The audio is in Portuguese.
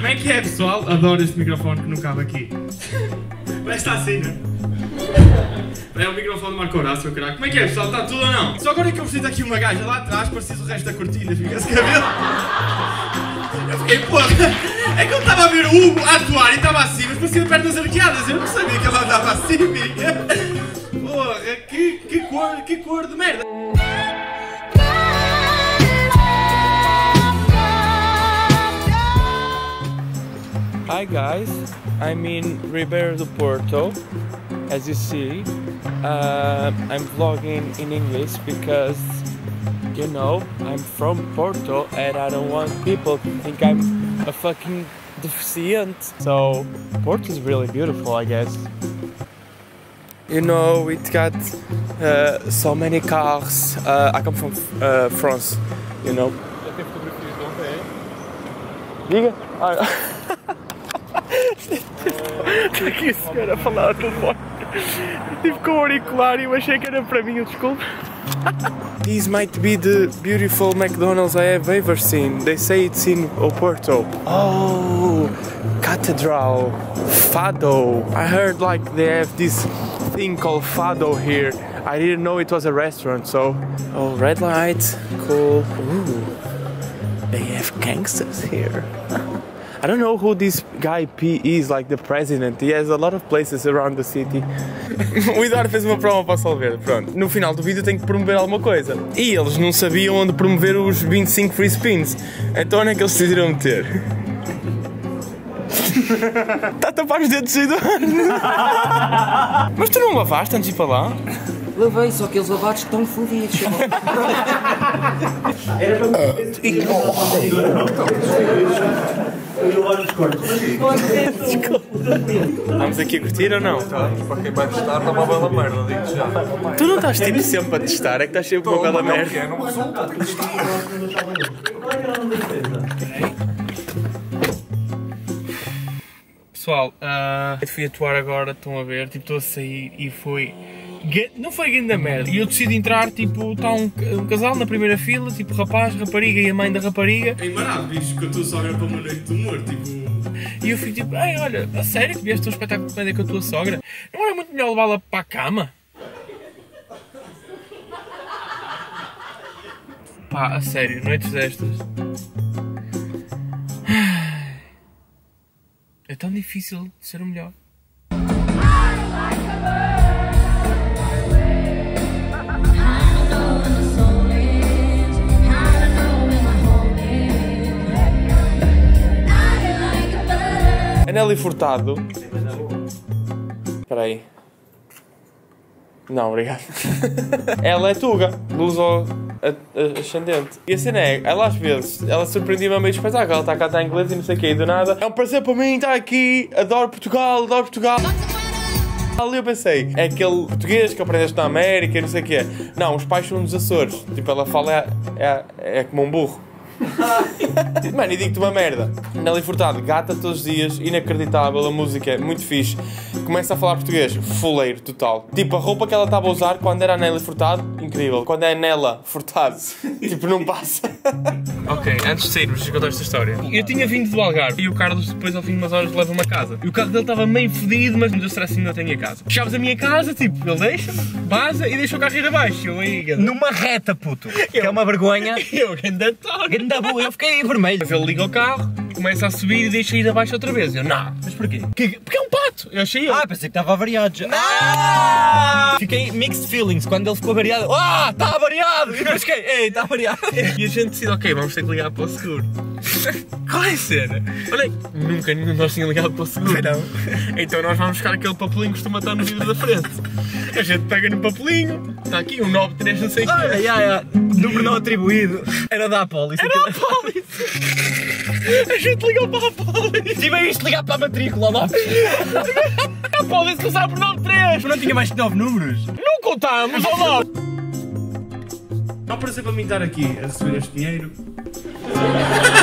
Como é que é, pessoal? Adoro este microfone que não cabe aqui. Parece estar assim, não é? É o microfone do Marco Horácio, caralho. Como é que é, pessoal? Está tudo ou não? Só agora é que eu preciso aqui uma gaja lá atrás, preciso o resto da cortina, fica-se cabelo. Eu fiquei, porra, é que eu estava a ver o Hugo a atuar e estava assim, mas parecia de pernas arqueadas, eu não sabia que ela andava assim, porra, que cor de merda. Hi guys, I'm in Ribeira do Porto. As you see, I'm vlogging in English because, you know, I'm from Porto and I don't want people to think I'm a fucking deficient. So, Porto is really beautiful, I guess. You know, it got so many cars. I come from France, you know. Diga? Está aqui a senhora a falar ao telefone. Estive com o auricular e eu achei que era para mim, desculpa. This might be the beautiful McDonald's I have ever seen. They say it's in Oporto. Oh, Cathedral, Fado. I heard like they have this thing called Fado here. I didn't know it was a restaurant, so... Oh, red light, cool. Ooh, they have gangsters here. I don't know who this guy P is, like the president. He has a lot of places around the city. O Eduardo fez uma promo para o Salveiro, pronto. No final do vídeo tem que promover alguma coisa. E eles não sabiam onde promover os 25 free spins. Então onde é que eles decidiram meter? Está a tapar os dedos cheios de Mas tu não lavaste antes de ir para lá? Lavei, só que eles lavados estão fodidos. Era para mim. Vamos aqui a curtir ou não? Para quem vai testar, está uma bela merda, digo já. Tu não estás tipo sempre a testar, é que estás sempre com uma bela merda. Não resulta. Pessoal, eu fui atuar agora, estão a ver, tipo, estou a sair e foi... Não foi grande merda. E eu decido entrar, tipo, está um casal na primeira fila, tipo, rapaz, rapariga e a mãe da rapariga. É embaraço, bicho, que a tua sogra para uma noite de humor, tipo... E eu fico tipo, ei, olha, a sério que vieste a um espetáculo de comédia com a tua sogra? Não era muito melhor levá-la para a cama? Pá, a sério, noites destas. É tão difícil ser o melhor. A Nelly Furtado. Espera aí. Não, obrigado. Ela é tuga, luz ascendente. E a cena é, ela às vezes, ela surpreendia-me a meio de espetáculo. Ela está a cantar em inglês e não sei o que, e do nada. É um prazer para mim estar aqui, adoro Portugal, adoro Portugal. Ali eu pensei, é aquele português que aprendeste na América e não sei o que é. Não, os pais são dos Açores. Tipo, ela fala, é como um burro. Mano, e digo-te uma merda. Nelly Furtado, gata todos os dias, inacreditável, a música é muito fixe. Começa a falar português, fuleiro total. Tipo, a roupa que ela estava a usar quando era a Nelly Furtado, incrível. Quando é a Nela Furtado, tipo, não passa. Ok, antes de sairmos, deixa eu contar esta história. Eu tinha vindo do Algarve e o Carlos depois ao fim de umas horas leva-me a casa. E o carro dele estava meio fedido, mas me deu stress ainda tenho a casa. Chaves a minha casa, tipo, ele deixa-me, baza e deixa o carro ir abaixo. Eu aí, Numa reta, puto. Que é uma vergonha. Eu, ganda toque. Eu fiquei vermelho. Mas ele liga o carro, começa a subir e deixa ir abaixo outra vez. Eu, não. Mas porquê? Porque é um pato. Eu achei. Pensei que estava avariado já. Fiquei mixed feelings quando ele ficou avariado. Está avariado! E depois fiquei, ei, está avariado. E a gente decide, ok, vamos ter que ligar para o seguro. Qual é a cena? Olha, nunca nenhum de nós tinha ligado para o seguro. Não. Então nós vamos buscar aquele papelinho que costuma estar no vidro da frente. A gente pega no papelinho, está aqui um 93 não sei o que. Número não atribuído. Era da apólice. Era a apólice. A gente ligou para a apólice. Tive isto ligar para a matrícula, Lopes. A apólice começava por 93. Mas não tinha mais que 9 números. Não contámos, ó Lopes. É um prazer para mim estar aqui a receber este dinheiro.